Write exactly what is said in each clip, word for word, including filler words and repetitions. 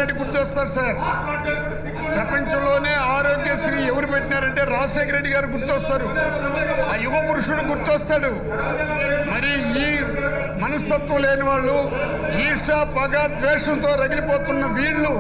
Reddy గుర్తొస్తారు sir. ప్రపంచంలోనే ఆరోగ్యశ్రీ ఎవరు పెట్టినారంటే రాజశేఖర రెడ్డి గారు గుర్తొస్తారు. ఆ యువ పురుషుడు గుర్తొస్తాడు. మరి ఈ మనస్తత్వం లేని వాళ్ళు, ఈర్ష పగ ద్వేషంతో రగిలిపోతున్న వీళ్ళు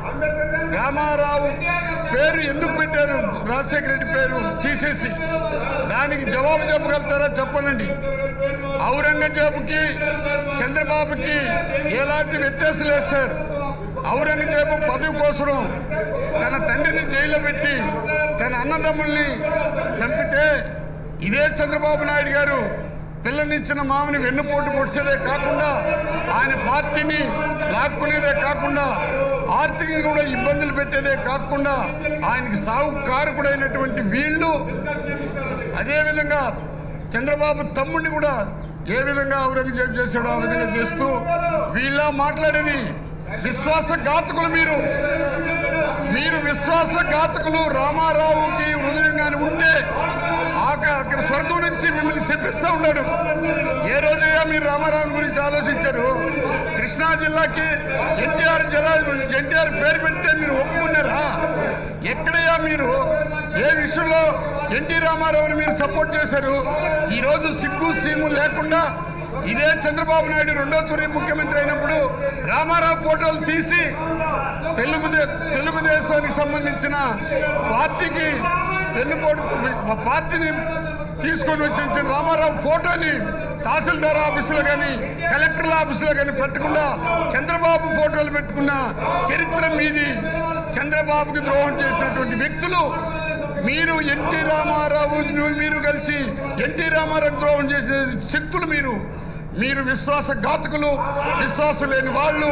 రామారావు పేరు ఎందుకు పెట్టారు? రాజశేఖర రెడ్డి పేరు తీసేసి దానికి జవాబు చెప్పగలుగుతారా? చెప్పనండి. ఔరంగజేబుకి చంద్రబాబుకి ఎలాంటి వ్యత్యాసం లేదు సార్. ఔరంగజేబు పదవి కోసం తన తండ్రిని జైల్లో పెట్టి తన అన్నదమ్ముల్ని చంపితే, ఇదే చంద్రబాబు నాయుడు గారు పిల్లనిచ్చిన మామని వెన్నుపోటు పొడిచేదే కాకుండా ఆయన పార్టీని లాక్కునేదే కాకుండా ఆర్థికంగా కూడా ఇబ్బందులు పెట్టేదే కాకుండా ఆయనకి సాగు కారకుడైనటువంటి వీళ్ళు, అదేవిధంగా చంద్రబాబు తమ్ముడిని కూడా ఏ విధంగా ఔరంగజేబు చేశాడో ఆ విధంగా చేస్తూ వీళ్ళ మాట్లాడేది విశ్వాసఘాతకులు. మీరు మీరు విశ్వాసఘాతకులు. రామారావుకి హృదయంగానే ఉంటే అక్కడ స్వర్గం నుంచి మిమ్మల్ని శపిస్తూ ఉన్నాడు. ఏ రోజైనా మీరు రామారావు గురించి ఆలోచించారు? కృష్ణా జిల్లాకి ఎన్టీఆర్ జిల్లా ఎన్టీఆర్ పేరు పెడితే మీరు ఒప్పుకున్నారా? ఎక్కడయ్యా మీరు? ఏ విషయంలో ఎన్టీ రామారావుని మీరు సపోర్ట్ చేశారు? ఈరోజు సిగ్గు సీము లేకుండా ఇదే చంద్రబాబు నాయుడు రెండో తూరి ముఖ్యమంత్రి అయినప్పుడు రామారావు ఫోటోలు తీసి తెలుగుదే తెలుగుదేశానికి సంబంధించిన పార్టీకి వెన్నుపోటు పార్టీని తీసుకొని వచ్చిన రామారావు ఫోటోని తహసీల్దార్ ఆఫీసులో కానీ కలెక్టర్ల ఆఫీసులో కానీ పెట్టకుండా చంద్రబాబు ఫోటోలు పెట్టుకున్న చరిత్ర మీది. చంద్రబాబుకి ద్రోహం చేసినటువంటి వ్యక్తులు మీరు. ఎన్టీ రామారావు మీరు కలిసి ఎన్టీ రామారావు ద్రోహం చేసిన శక్తులు మీరు. మీరు విశ్వాసఘాతకులు, విశ్వాసం లేని వాళ్ళు,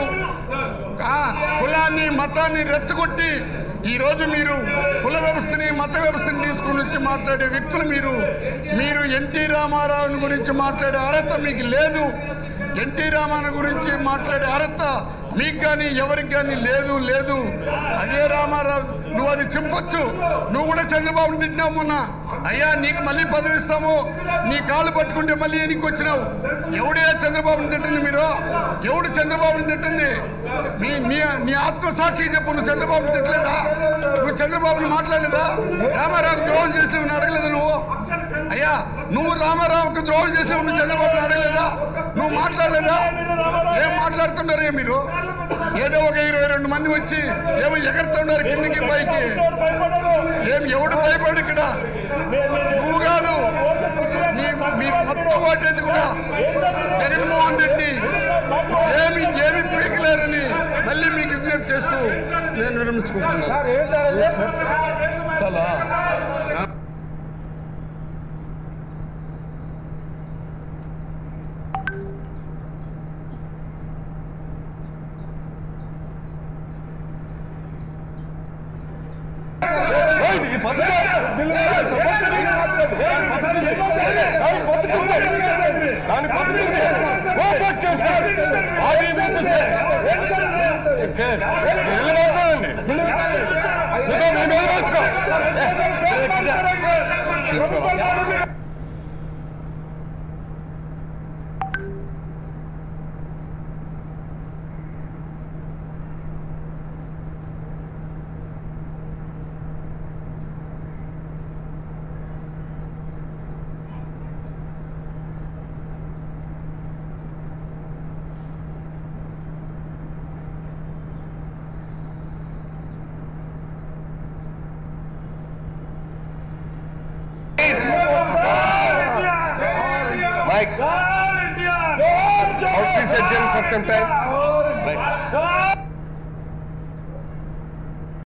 కులాన్ని మతాన్ని రెచ్చగొట్టి ఈరోజు మీరు కుల వ్యవస్థని మత వ్యవస్థని తీసుకుని వచ్చి మాట్లాడే వ్యక్తులు మీరు. మీరు ఎన్టీ రామారావుని గురించి మాట్లాడే అర్హత మీకు లేదు. ఎన్టీ రామారావు గురించి మాట్లాడే అర్హత మీకు కానీ ఎవరికి కానీ లేదు లేదు అదే రామారావు నువ్వు అది చెప్పొచ్చు. నువ్వు కూడా చంద్రబాబుని తిట్టినావు మొన్న. అయ్యా నీకు మళ్ళీ పదవి ఇస్తాము, నీ కాళ్ళు పట్టుకుంటే మళ్ళీ ఎన్నిక వచ్చినావు. ఎవడే చంద్రబాబుని తిట్టింది? మీరు ఎవడు చంద్రబాబుని తిట్టింది? నీ నీ నీ ఆత్మసాక్షికి చెప్పు. నువ్వు చంద్రబాబుని తిట్టలేదా? నువ్వు చంద్రబాబుని మాట్లాడలేదా? రామారావుకి ద్రోహం చేసినవి అడగలేదా నువ్వు? అయ్యా నువ్వు రామారావుకి ద్రోహం చేసినవి నువ్వు చంద్రబాబుని అడగలేదా? నువ్వు మాట్లాడలేదా? ఏం మాట్లాడుతున్నారే మీరు? ఏదో ఒక ఇరవై రెండు మంది వచ్చి ఏమో ఎగరుతున్నారు కిందికి పైకి. ఏం ఎవడు భయపడు? ఇక్కడ నువ్వు కాదు, మీ మొత్తం ఓటేది కూడా జగన్మోహన్ రెడ్డి ఏమి ఏమి పీకలేరని మళ్ళీ మీకు విజ్ఞప్తి చేస్తూ నేను విరమించుకుంటున్నాను. చాలా Mike, how's he said for some time? Right.